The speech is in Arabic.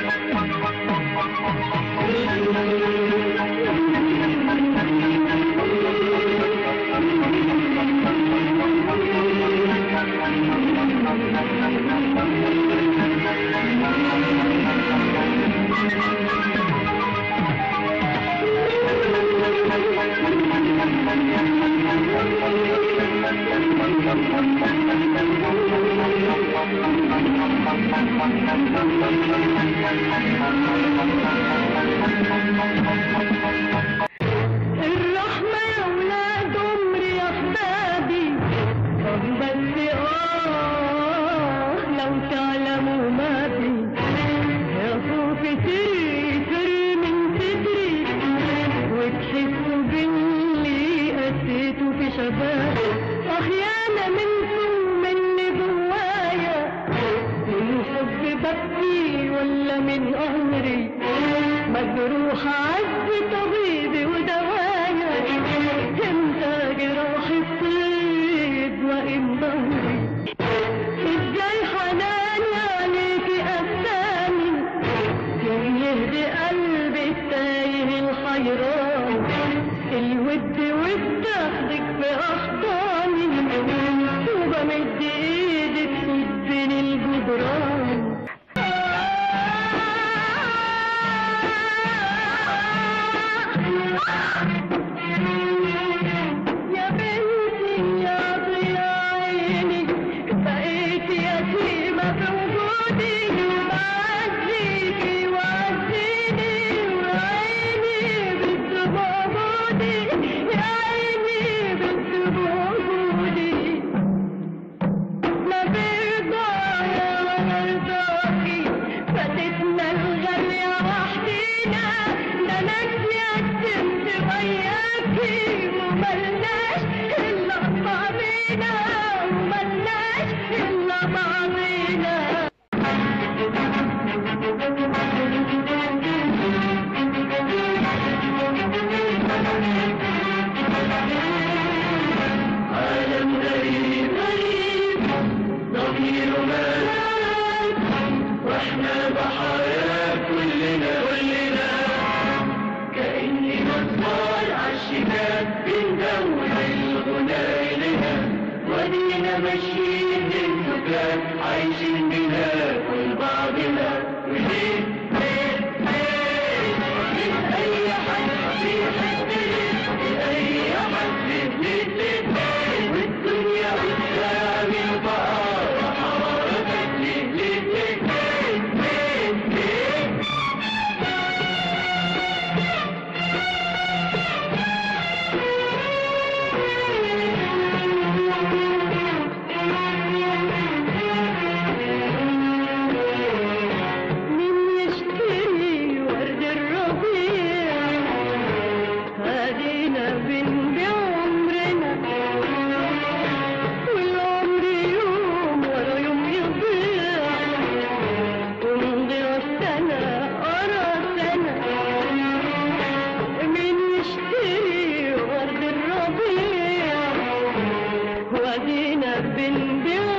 الرحمة يا ولاد عمري يا احبابي، بس لو تعلموا ما بي يا خوفي تري من صدري، وتحسوا باللي قسيته في شبابي. يانا منكم مني جوايا، من حب ببكي ولا من قهري، مجروح عز طبيبي ودوايا، امتى جراحي تطيب وإن ظهري. ازاي حناني عليكي قساني، يوم يهدي قلبي التايه الحيران، الود تاخدك في احضاني، وبمد ايدي تسدني الجدران. يا بنتي يا ضياء عيني، بقيت يتيمة في وجودي، بعزيكي وعزيني، وعيني بنت بوجودي، يا عيني بنت بوجودي. لا برضايا ولا رضاكي، فاتتنا الغالية وحدينا، ده انا اتيتمت وياكي، وملناش الا بعضينا، وملناش الا بعضينا. عالم غريب ضميره مات، واحنا ضحايا كلنا، كأننا اطفال عالشباك بندور الغنى إلينا، ودينا ماشيين للسكان عايشين بنا ولبعضنا. وليه من أي حد بيحبني، من أي حد بنتبني، والدنيا قدام البقر حرارتك ليه مين يشتري ورد الربيع، هادينا بنبيع عمرنا، والعمر يوم ورا يوم يضيع، ونضيع السنة ورا سنة. مين يشتري ورد الربيع، وادينا بنبيع